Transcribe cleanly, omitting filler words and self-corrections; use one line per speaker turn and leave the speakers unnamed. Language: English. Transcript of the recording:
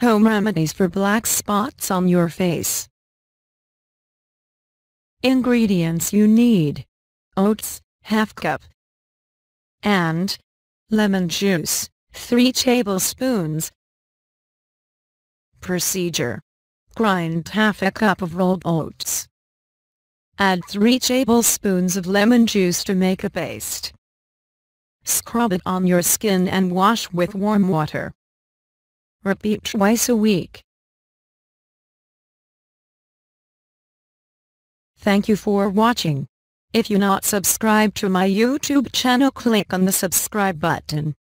Home remedies for black spots on your face. Ingredients you need: oats, ½ cup, and lemon juice, 3 tablespoons. Procedure: grind ½ cup of rolled oats. Add 3 tablespoons of lemon juice to make a paste. Scrub it on your skin and wash with warm water. Repeat twice a week. Thank you for watching. If you not subscribed to my YouTube channel, click on the subscribe button.